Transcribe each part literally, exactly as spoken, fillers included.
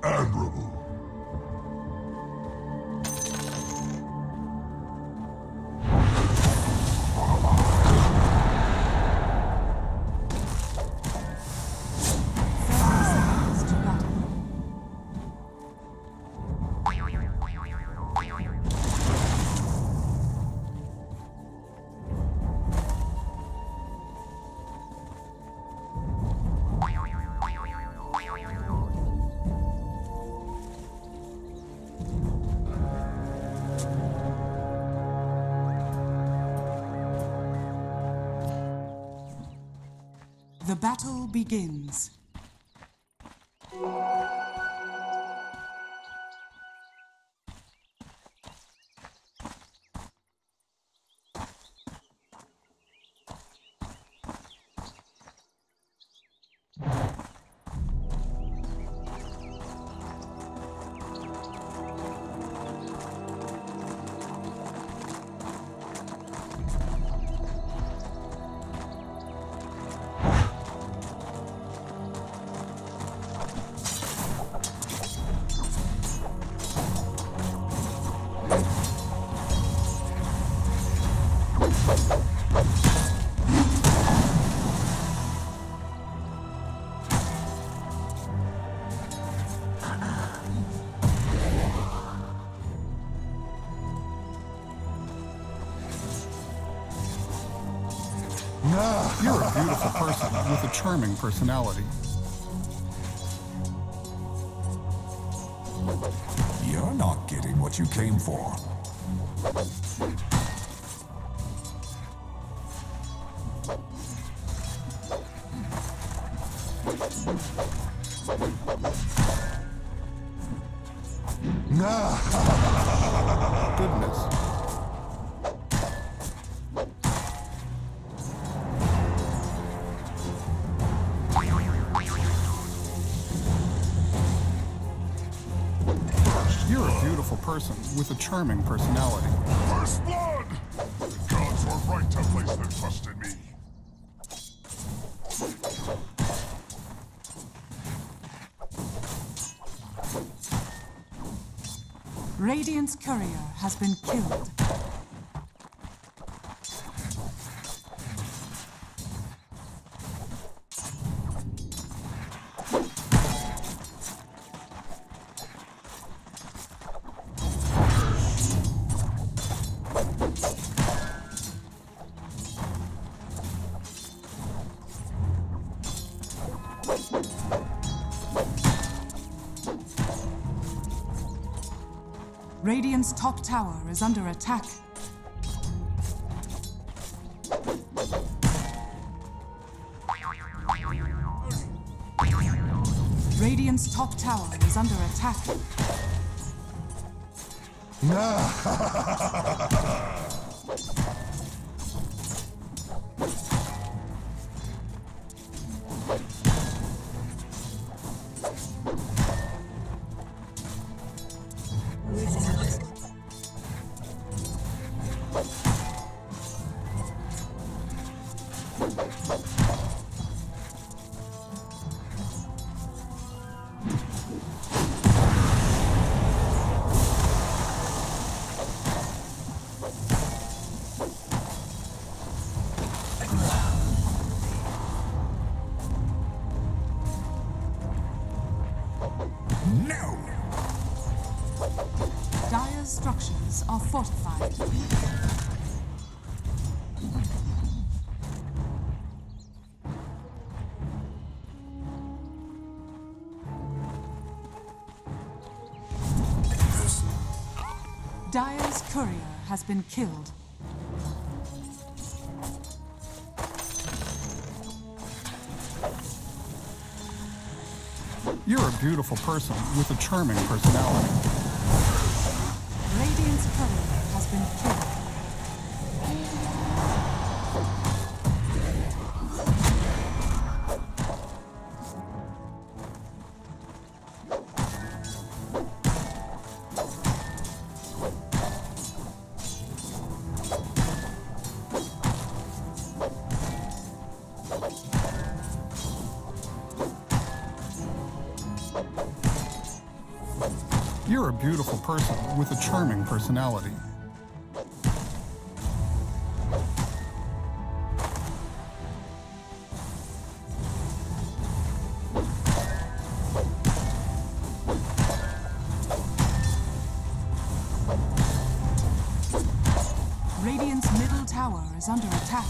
Admirable. The battle begins. You're a beautiful person with a charming personality. You're not getting what you came for. Goodness. You're a beautiful person with a charming personality. First blood! The gods were right to place their trust in me. Radiant's courier has been killed. Radiant's top tower is under attack. Radiant's top tower is under attack. No! Dire's structures are fortified. Dire's courier has been killed. You're a beautiful person with a charming personality. Radiant's courier has been killed. You're a beautiful person with a charming personality. Radiant's middle tower is under attack.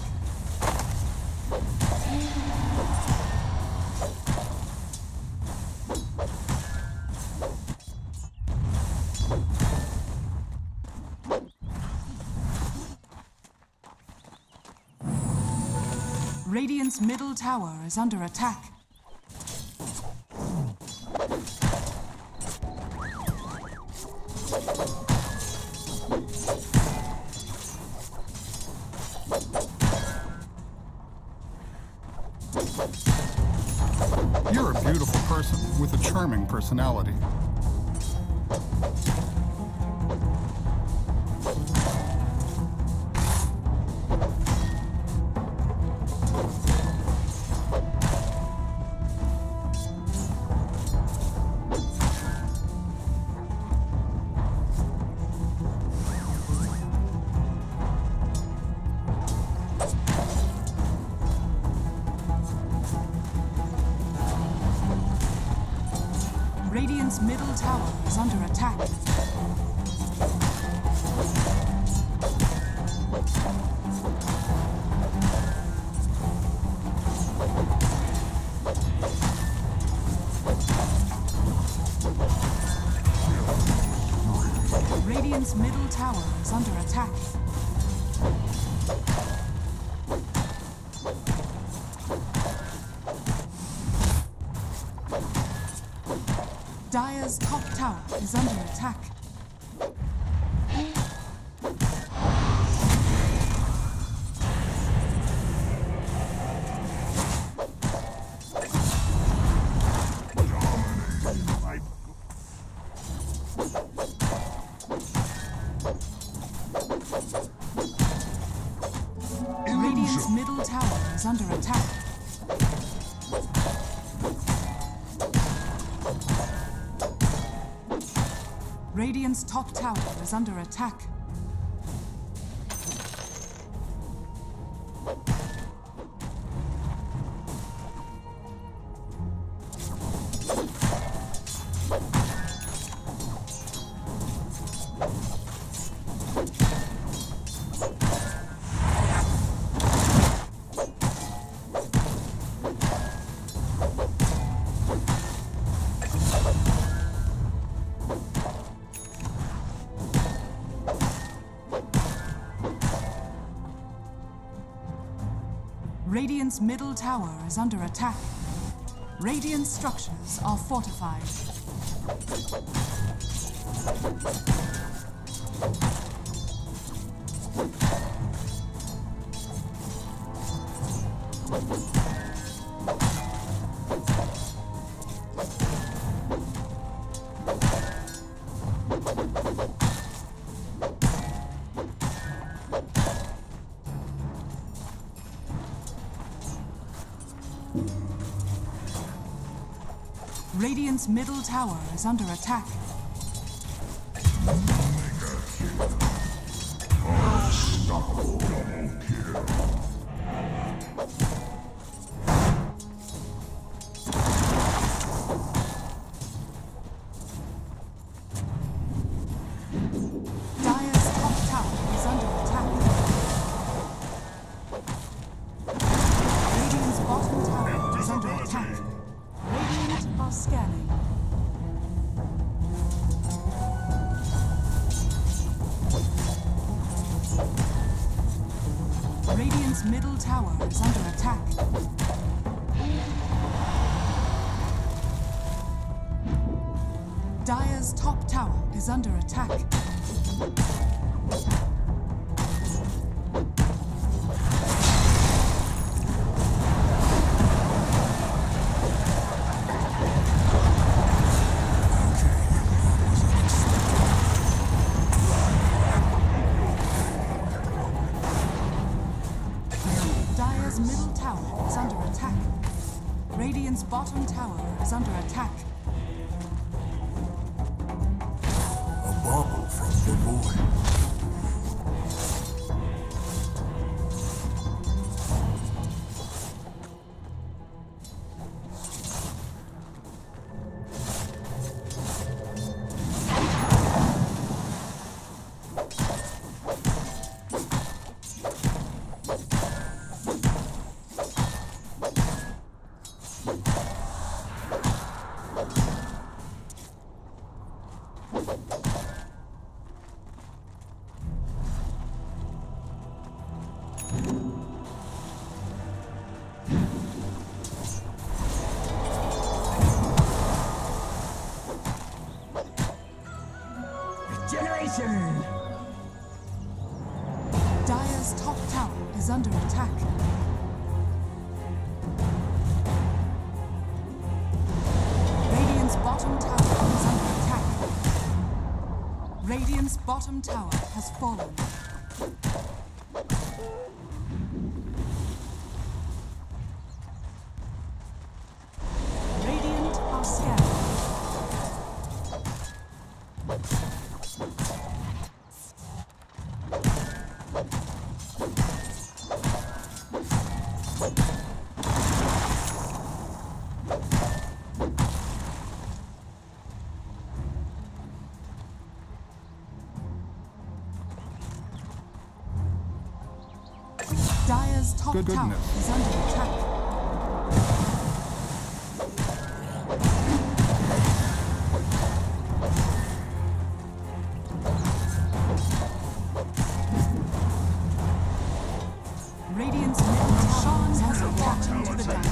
Radiant's middle tower is under attack. You're a beautiful person with a charming personality. Radiant's middle tower is under attack. Radiant's middle tower is under attack. Dire's top tower is under attack. Radiant's middle tower is under attack. Radiant's top tower is under attack. Radiant's middle tower is under attack. Radiant structures are fortified. Radiant's middle tower is under attack. Unstoppable double kill. Dire's top tower is under attack. Radiant's bottom tower is under attack. Radiant are scanning. Radiant's middle tower is under attack. Dire's top tower is under attack. Dire's middle tower is under attack. Radiant's bottom tower is under attack. from the void. Generation! Dire's top tower is under attack. Radiant's bottom tower is under attack. Radiant's bottom tower has fallen. Radiant are scared. Dire's top Good tower goodness. is under attack. Radiant's middle tower has attacked into the diamond.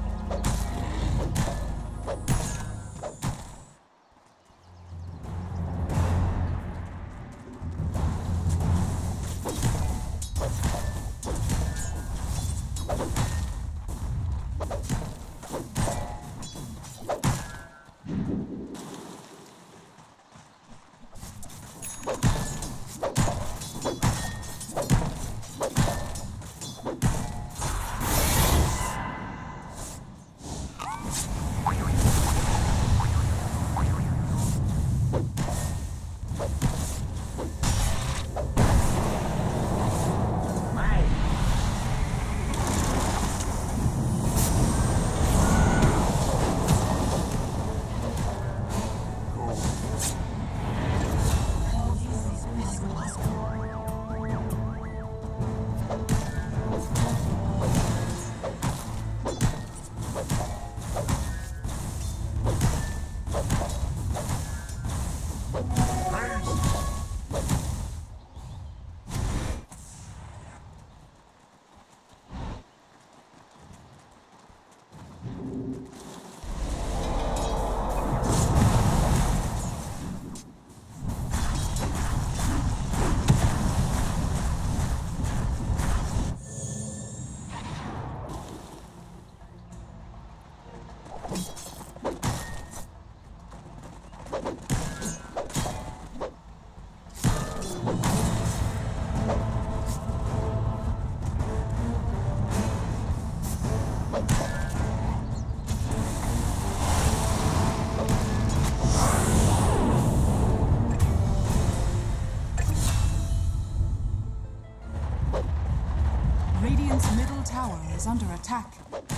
Radiant's middle tower is under attack.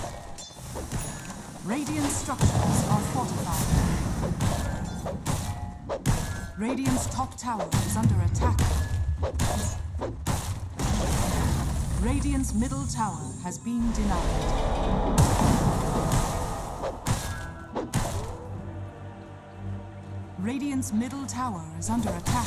Radiant structures are fortified. Radiant's top tower is under attack. Radiant's middle tower has been denied. Radiant's middle tower is under attack.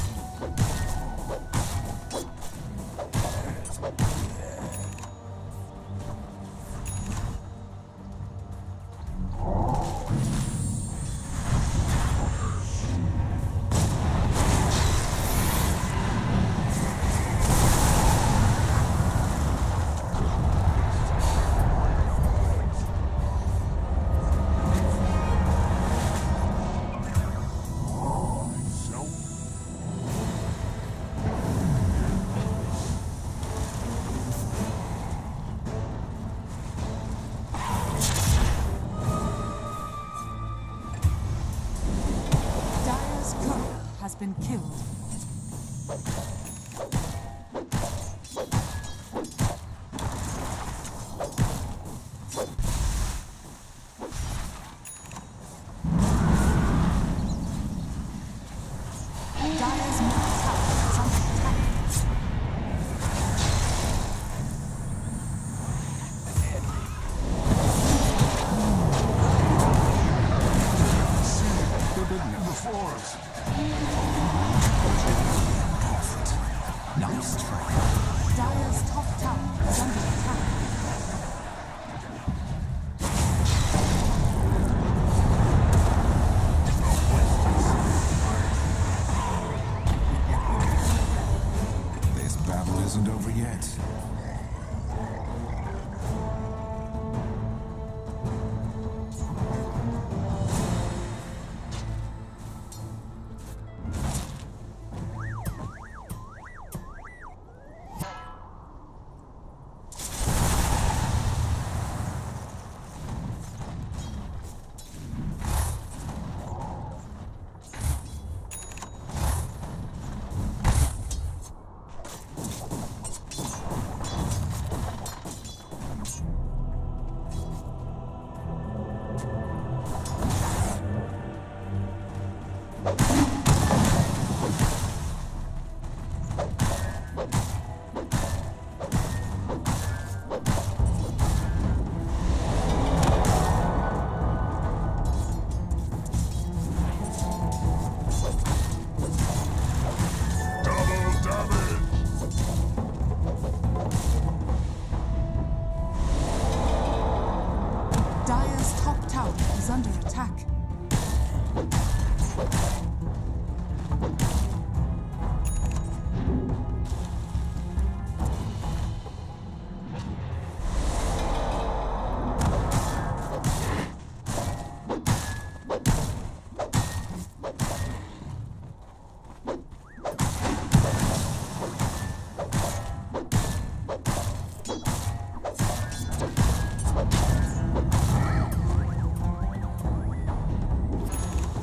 Been killed.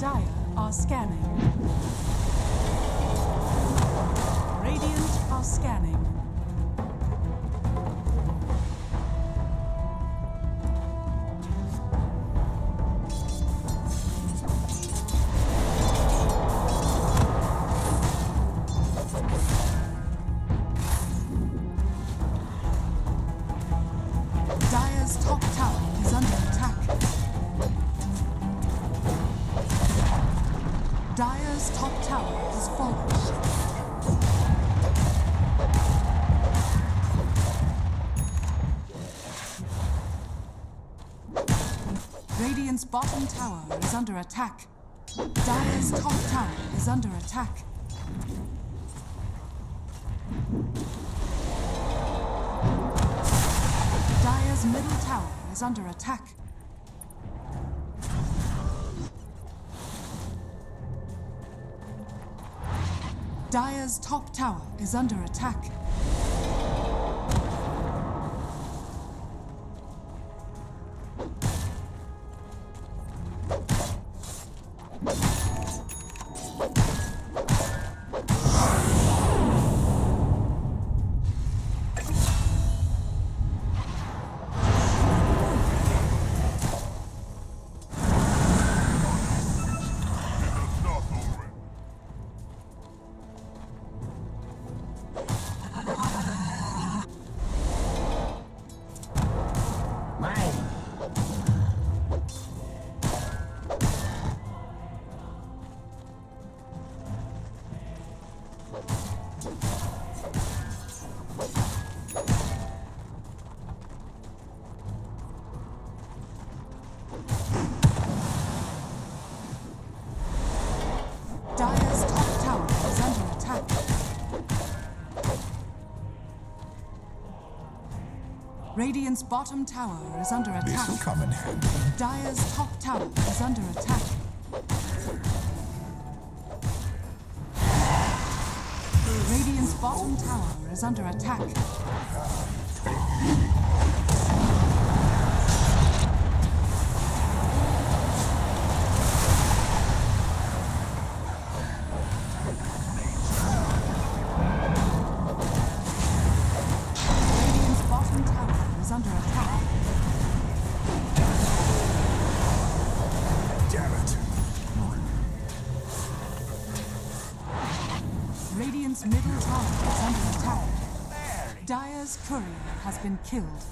Dire are scanning. Radiant are scanning. Dire's top tower is under attack. Dire's top tower has fallen. Radiant's bottom tower is under attack. Dire's top tower is under attack. Dire's middle tower is under attack. Dire's top tower is under attack. Dire's top tower is under attack. Radiant's bottom tower is under attack. This'll come in handy. Dire's top tower is under attack. Radiant's bottom tower is under attack. Radiant's middle tower is under attack. Dire's courier has been killed.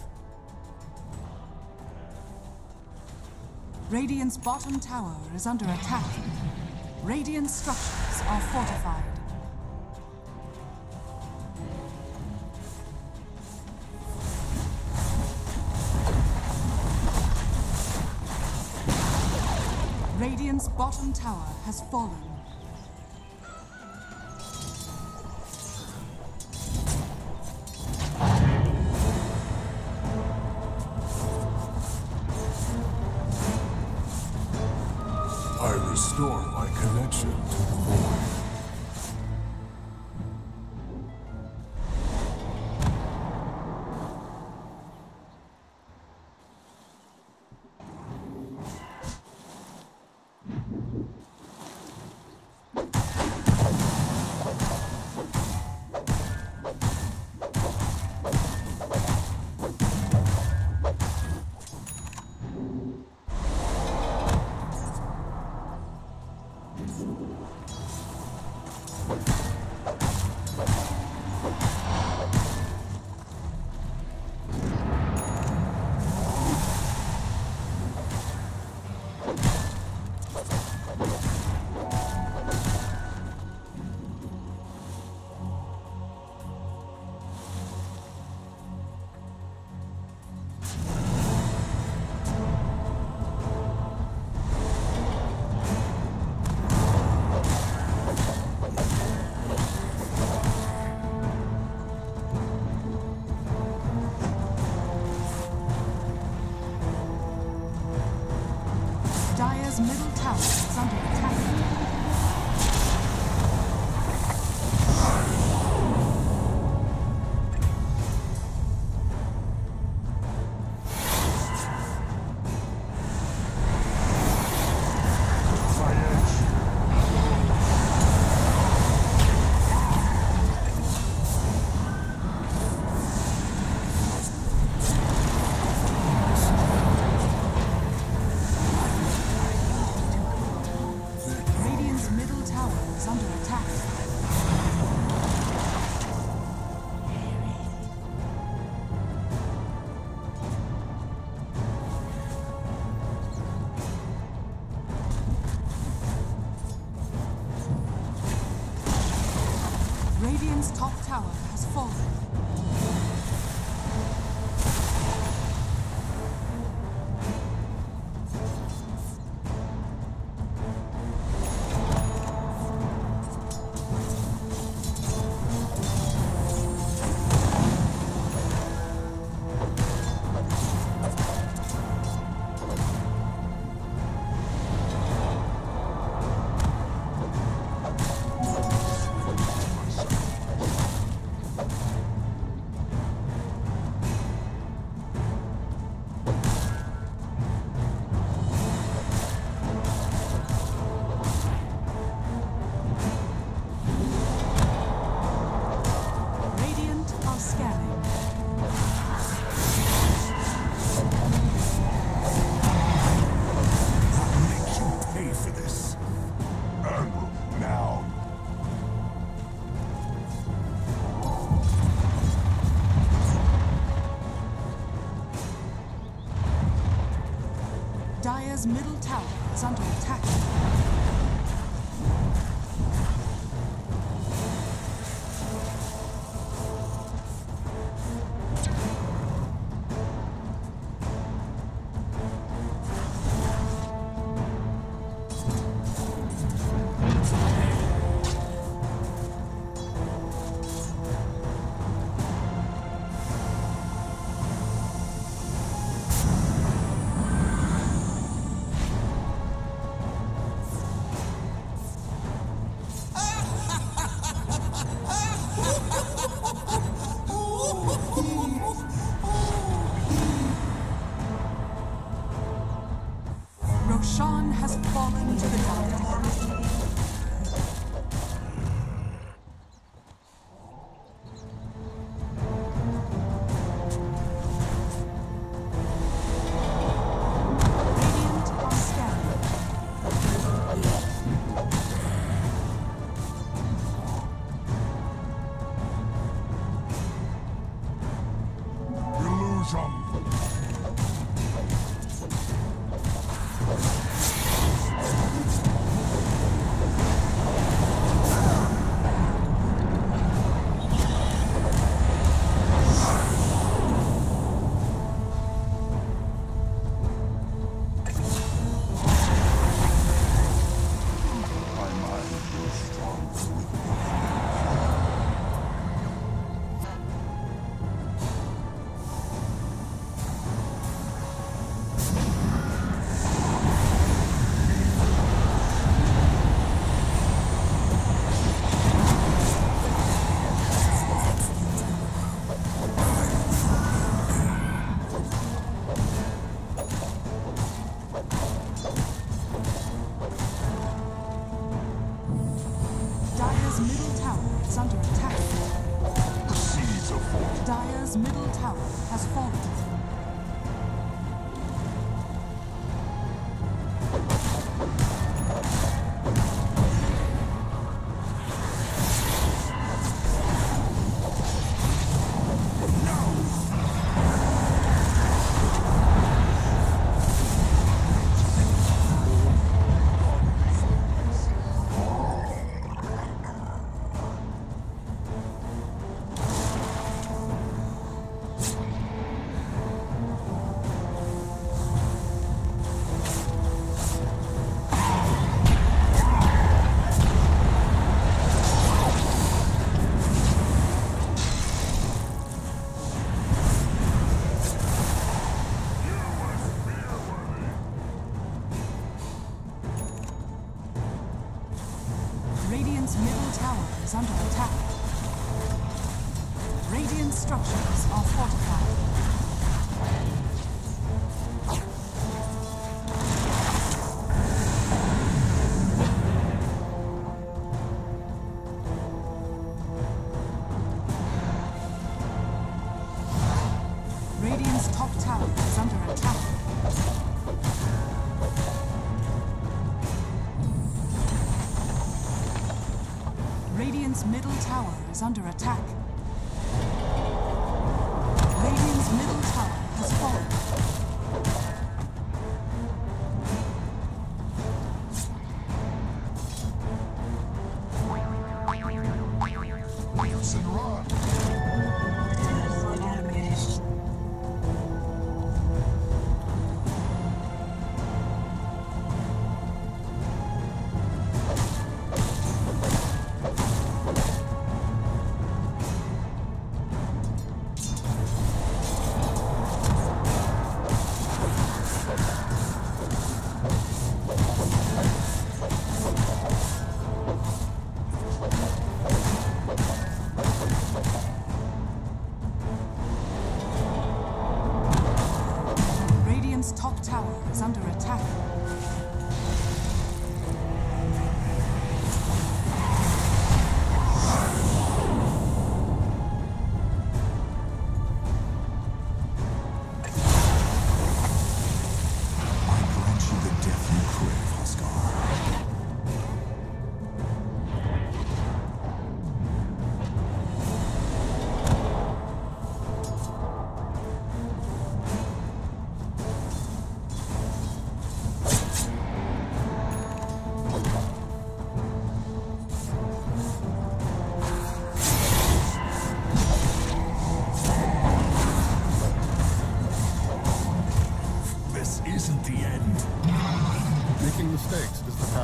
Radiant's bottom tower is under attack. Radiant structures are fortified. Radiant's bottom tower has fallen. I restore my connection to the void. Dire's middle tower is under attack. My edge Radiant's top tower has fallen. Dire's middle tower is under attack. Roshan has fallen to the dark. Radiant are scanning. Illusion. Dire's middle tower is under attack. The seeds of fortune. Dire's middle tower has fallen. Radiant's middle tower is under attack. Radiant structures are fortified. Radiant's top tower is under attack. Radiant's middle tower is under attack. Radiant's middle tower has fallen.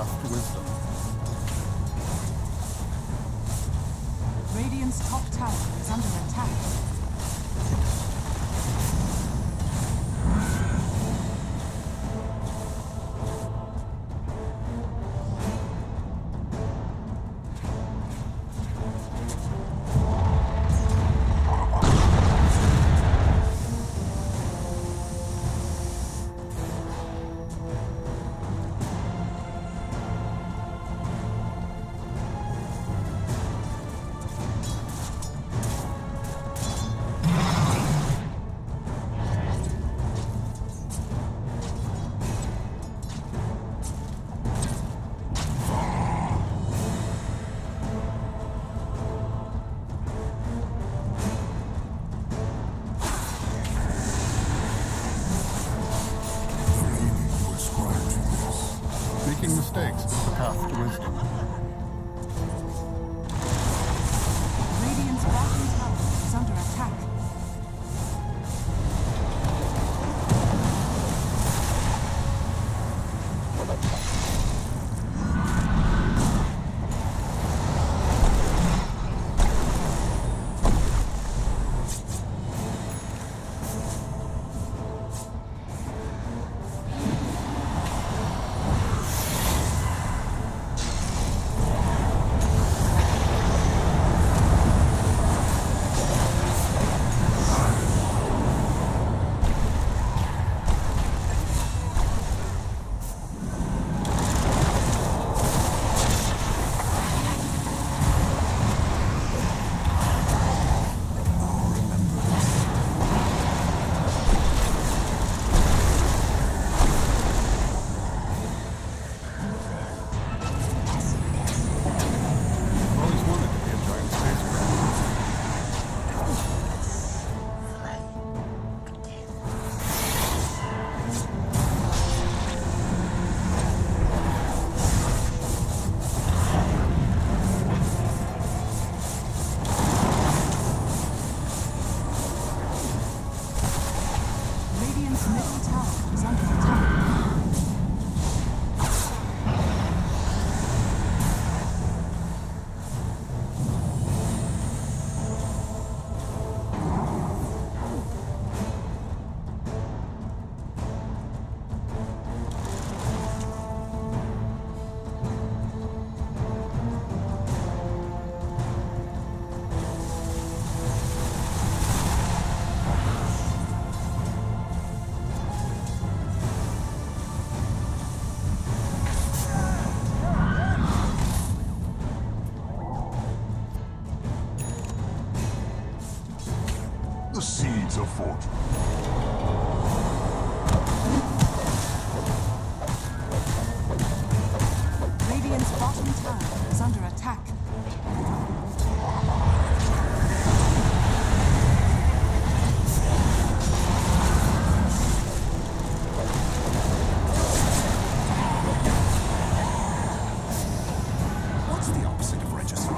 path to wisdom. Radiant's top tower is under attack. Making mistakes is the path to wisdom. Radiant's bottom tower is under attack. The seeds of fortune. Radiant's bottom tower is under attack. What's the opposite of regicide?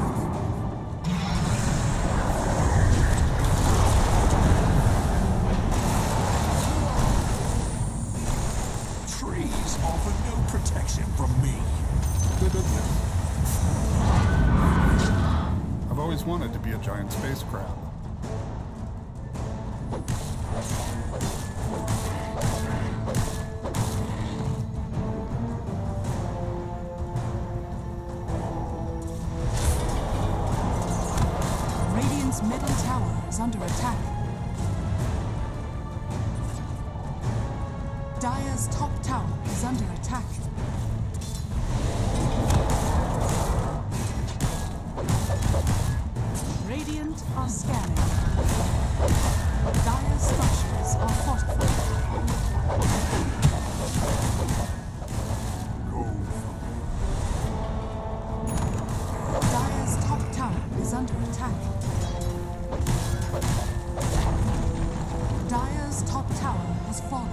Trees offer no protection from me. Good business. I've always wanted to be a giant space crab. Radiant's middle tower is under attack. Dire's top tower is under attack. Radiant are scanning. Dire's structures are fortified. Dire's top tower is under attack. Dire's top tower has fallen.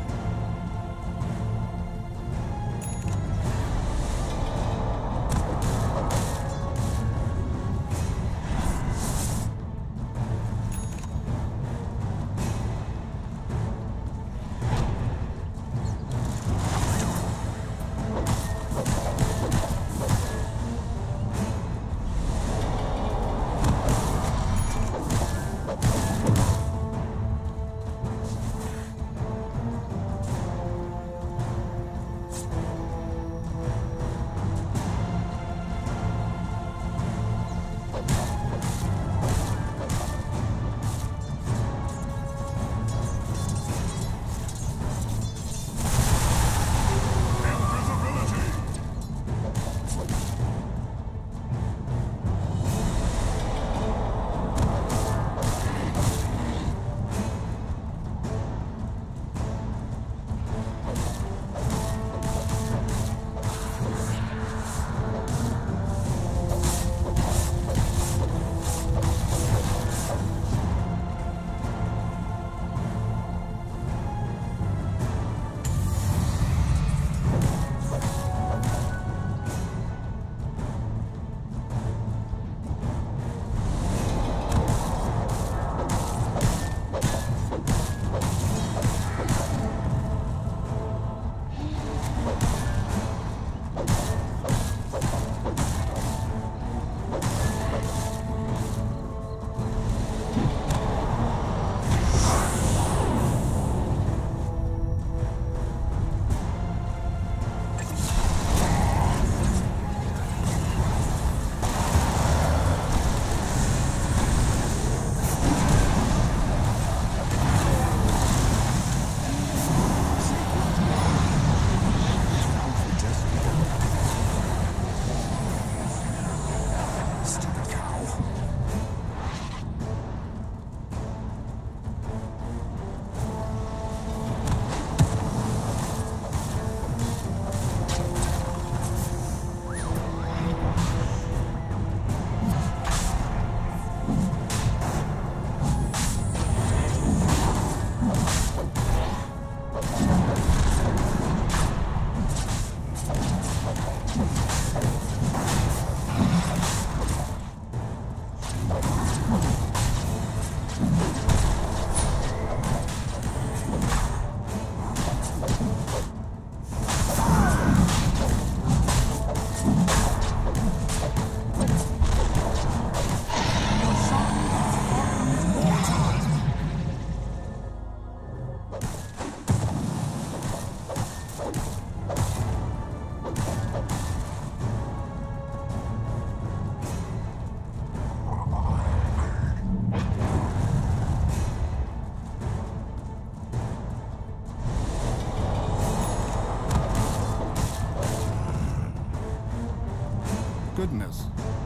goodness.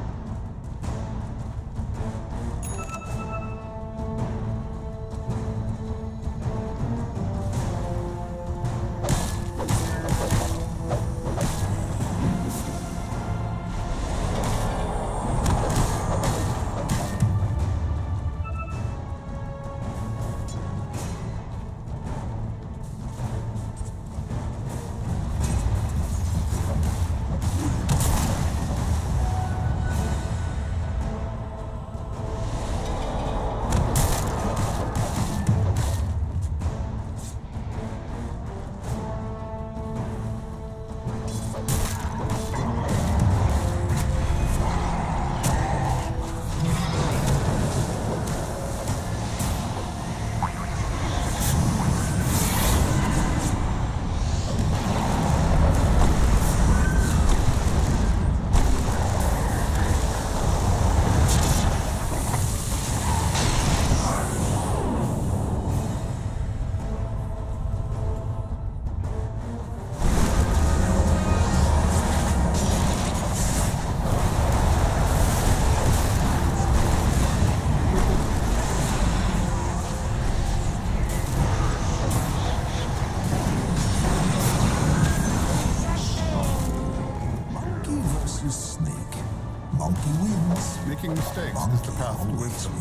Making mistakes is the path to wisdom.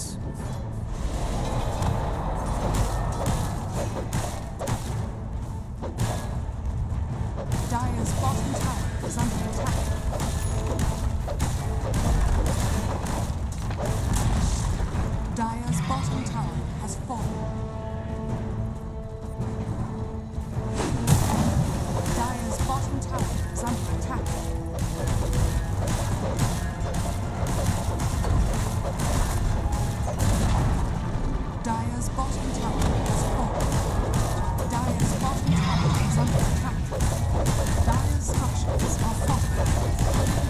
Dire's bottom tower is under attack. Dire's bottom tower has fallen. Dire's bottom tower is under attack. Dire's bottom tower has fallen. Dire's bottom tower is under attack. Dire's structures are fortified.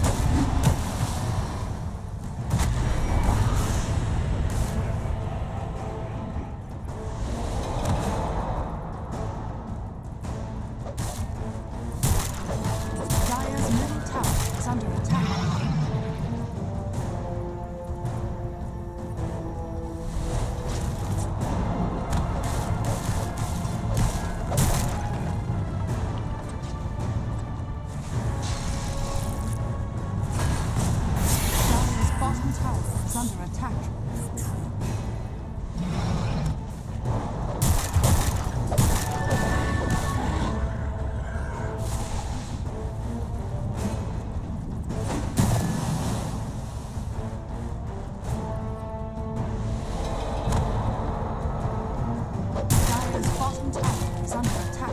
Dire's middle tower is under attack. Is under attack. Dire's bottom tower is under attack.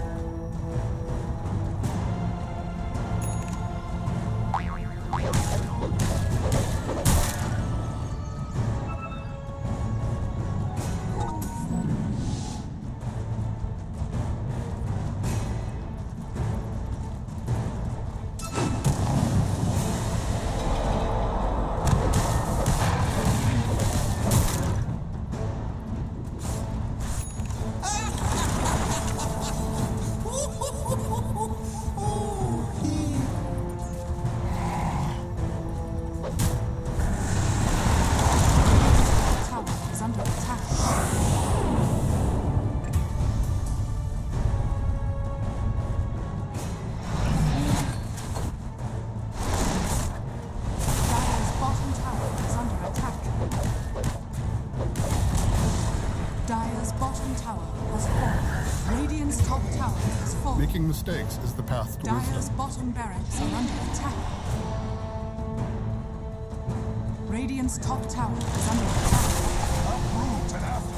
Dire's bottom tower has fallen. Radiant's top tower has fallen. Making mistakes is the path to Dire's wisdom. bottom barracks are under attack. Radiant's top tower is under attack. Uproot and after.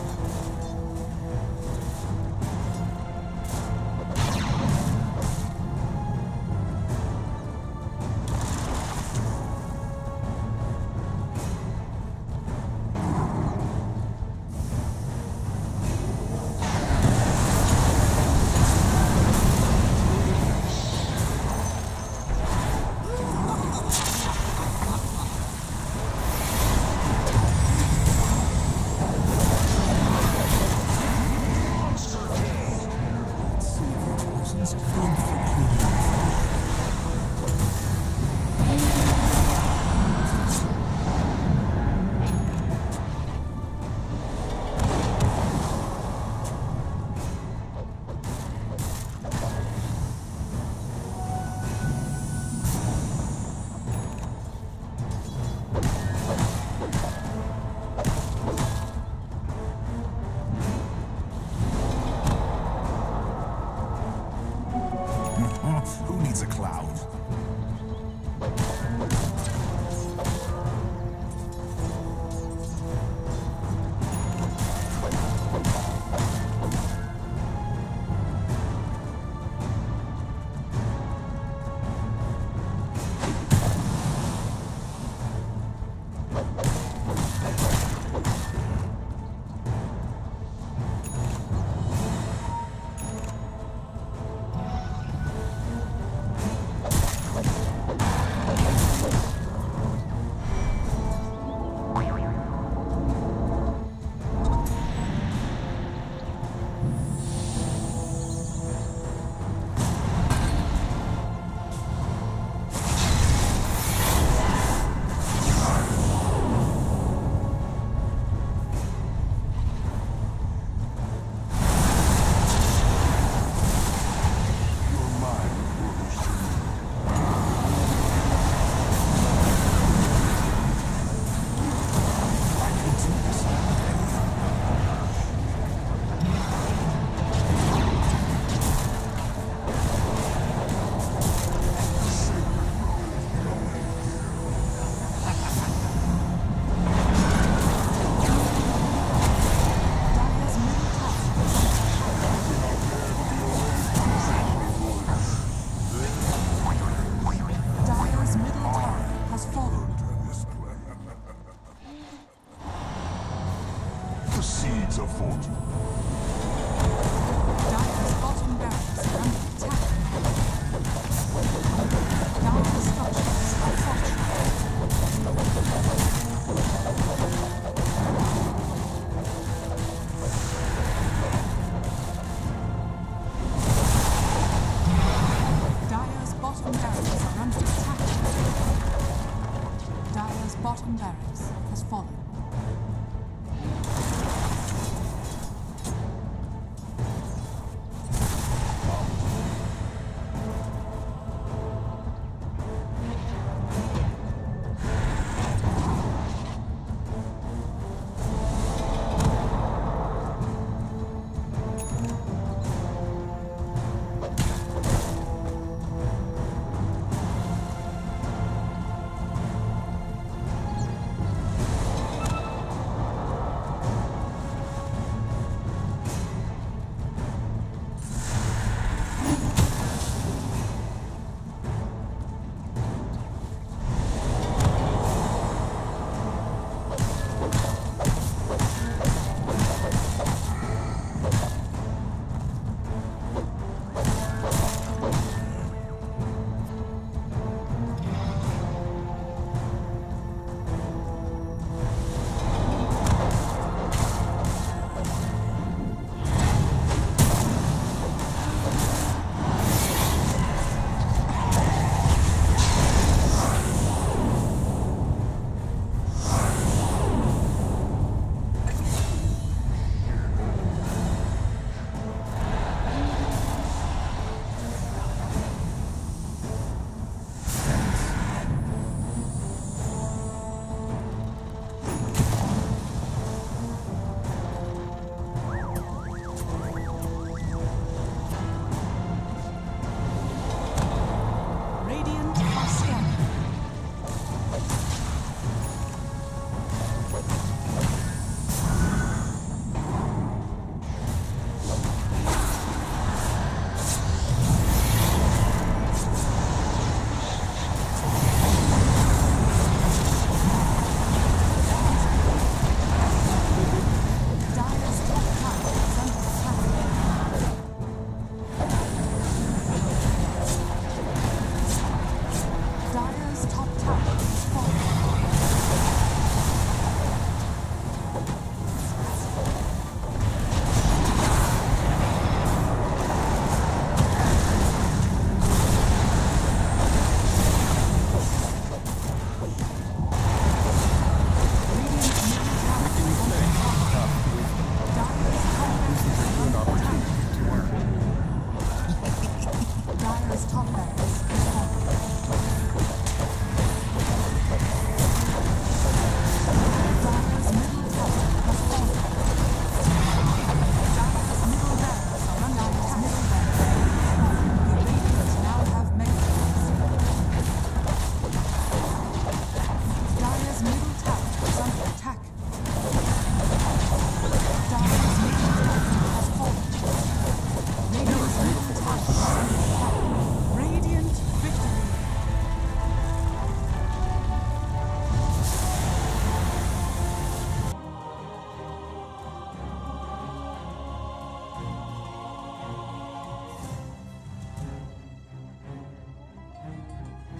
is afoot. Dire's bottom barracks are under attack. Dire's structures are fortified. Dire's bottom barracks are under attack. Dire's bottom barracks has fallen.